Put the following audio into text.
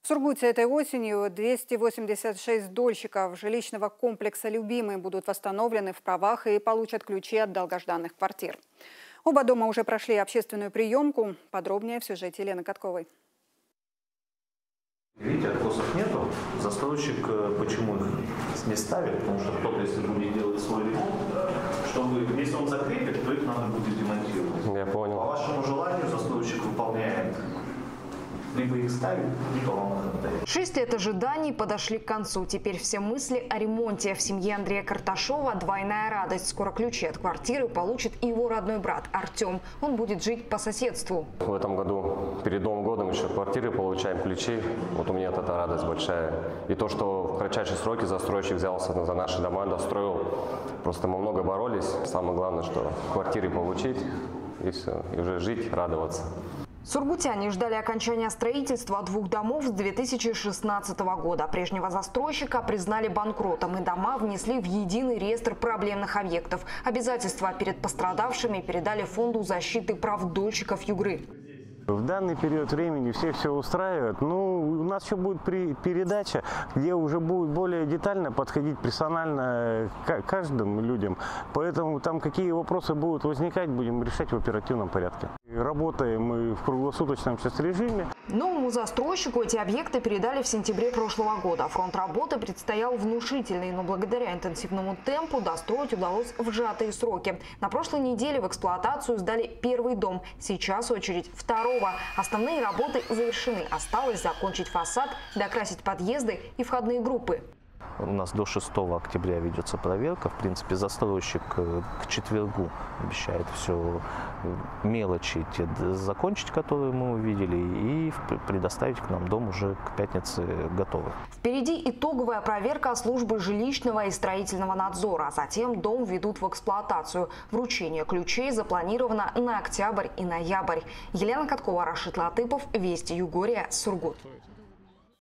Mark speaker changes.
Speaker 1: В Сургуте этой осенью 286 дольщиков жилищного комплекса «Любимый» будут восстановлены в правах и получат ключи от долгожданных квартир. Оба дома уже прошли общественную приемку. Подробнее в сюжете Елены Катковой.
Speaker 2: Видите, откосов нету. Застройщик почему их не ставит? Потому что кто-то, если будет делать свой ремонт, чтобы, если он закрепит, то их надо будет демонтировать.
Speaker 3: Я понял.
Speaker 2: По вашему желанию застройщик выполняет. Либо их ставит, либо вам их отдает.
Speaker 4: 6 лет ожиданий подошли к концу. Теперь все мысли о ремонте. В семье Андрея Карташова двойная радость. Скоро ключи от квартиры получит и его родной брат Артем. Он будет жить по соседству.
Speaker 3: В этом году перед Новым годом еще квартиры получаем, ключи. Вот у меня эта радость большая. И то, что в кратчайшие сроки застройщик взялся за наши дома, достроил. Просто мы много боролись. Самое главное, что квартиры получить и все. И уже жить, радоваться.
Speaker 4: Сургутяне ждали окончания строительства 2 домов с 2016 года. Прежнего застройщика признали банкротом, и дома внесли в единый реестр проблемных объектов. Обязательства перед пострадавшими передали Фонду защиты прав дольщиков Югры.
Speaker 5: В данный период времени всех все устраивает. Ну, у нас еще будет передача, где уже будет более детально подходить персонально к каждым людям. Поэтому там какие вопросы будут возникать, будем решать в оперативном порядке. Работаем мы в круглосуточном сейчас режиме.
Speaker 4: Новому застройщику эти объекты передали в сентябре прошлого года. Фронт работы предстоял внушительный, но благодаря интенсивному темпу достроить удалось в сжатые сроки. На прошлой неделе в эксплуатацию сдали первый дом. Сейчас очередь второго. Основные работы завершены. Осталось закончить фасад, докрасить подъезды и входные группы.
Speaker 2: У нас до 6 октября ведется проверка. В принципе, застройщик к четвергу обещает все мелочи те закончить, которые мы увидели, и предоставить к нам дом уже к пятнице готовый.
Speaker 4: Впереди итоговая проверка службы жилищного и строительного надзора. Затем дом введут в эксплуатацию. Вручение ключей запланировано на октябрь и ноябрь. Елена Каткова, Рашид Латыпов, Вести Югория, Сургут.